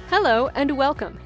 Hello and welcome.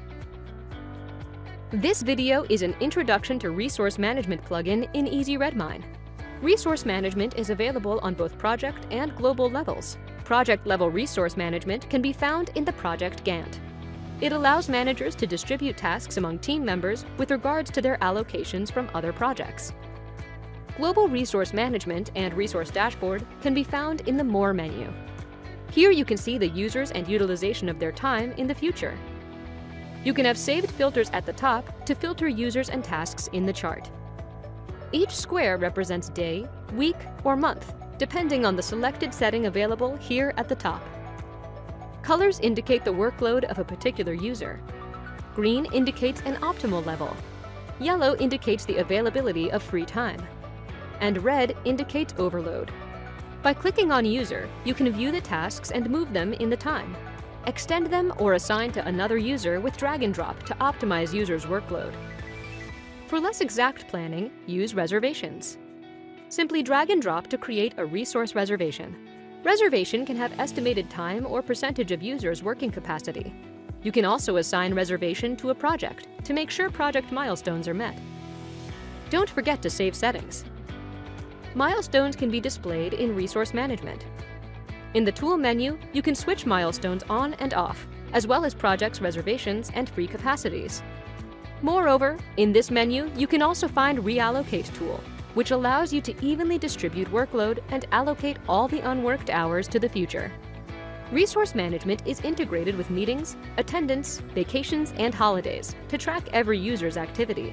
This video is an introduction to Resource Management plugin in Easy Redmine. Resource Management is available on both project and global levels. Project-level resource management can be found in the project Gantt. It allows managers to distribute tasks among team members with regards to their allocations from other projects. Global Resource Management and Resource Dashboard can be found in the More menu. Here you can see the users and utilization of their time in the future. You can have saved filters at the top to filter users and tasks in the chart. Each square represents day, week, or month, depending on the selected setting available here at the top. Colors indicate the workload of a particular user. Green indicates an optimal level. Yellow indicates the availability of free time. And red indicates overload. By clicking on User, you can view the tasks and move them in the time. Extend them or assign to another user with drag and drop to optimize users' workload. For less exact planning, use reservations. Simply drag and drop to create a resource reservation. Reservation can have estimated time or percentage of users' working capacity. You can also assign reservation to a project to make sure project milestones are met. Don't forget to save settings. Milestones can be displayed in Resource Management. In the Tool menu, you can switch milestones on and off, as well as projects' reservations and free capacities. Moreover, in this menu, you can also find Reallocate tool, which allows you to evenly distribute workload and allocate all the unworked hours to the future. Resource Management is integrated with meetings, attendance, vacations, and holidays to track every user's activity.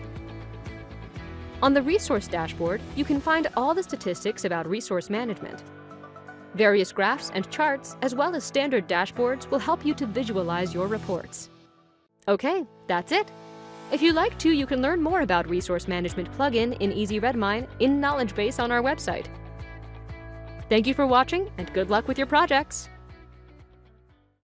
On the Resource Dashboard, you can find all the statistics about resource management. Various graphs and charts, as well as standard dashboards, will help you to visualize your reports. Okay, that's it. If you'd like to, you can learn more about Resource Management plugin in Easy Redmine in Knowledge Base on our website. Thank you for watching, and good luck with your projects!